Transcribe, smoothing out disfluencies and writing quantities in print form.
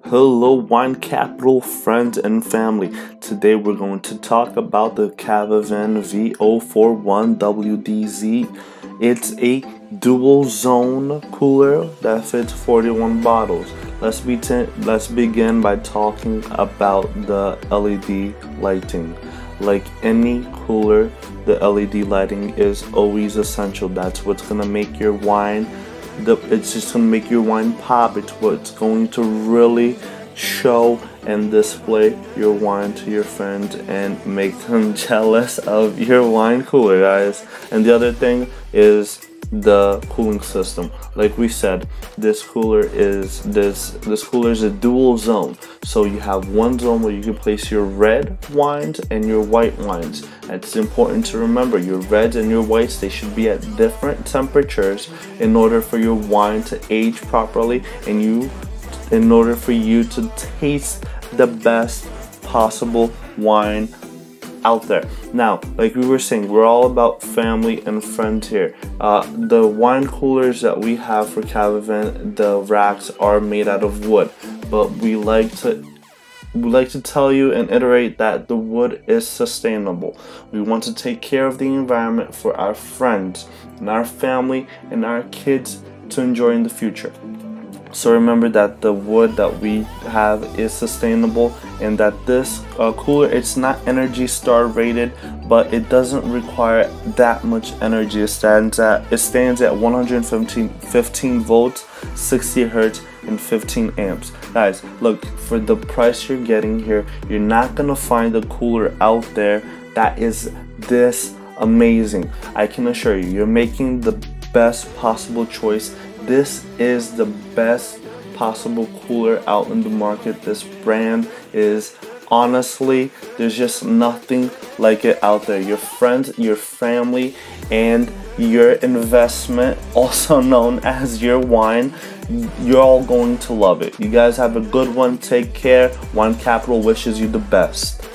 Hello, wine capital friends and family. Today we're going to talk about the Cavavan V041WDZ. It's a dual zone cooler that fits 41 bottles. Let's begin by talking about the LED lighting. Like any cooler, the LED lighting is always essential. That's what's gonna make your wine it's just gonna make your wine pop. It's what's going to really show and display your wine to your friends and make them jealous of your wine cooler, guys. And the other thing is the cooling system. Like we said, this cooler is a dual zone. So you have one zone where you can place your red wines and your white wines. It's important to remember your reds and your whites, they should be at different temperatures in order for your wine to age properly and in order for you to taste the best possible wine out there. Now, like we were saying, we're all about family and friends here. The wine coolers that we have for Cavavan, the racks are made out of wood, but we like to tell you and iterate that the wood is sustainable. We want to take care of the environment for our friends and our family and our kids to enjoy in the future. So remember that the wood that we have is sustainable, and that this cooler, it's not Energy Star rated, but it doesn't require that much energy. It stands at 115 volts, 60 hertz, and 15 amps. Guys, look, for the price you're getting here, you're not gonna find a cooler out there that is this amazing. I can assure you, you're making the best possible choice. This is the best possible cooler out in the market. This brand is, honestly, there's just nothing like it out there. Your friends, your family, and your investment, also known as your wine, you're all going to love it. You guys have a good one. Take care. Wine Capital wishes you the best.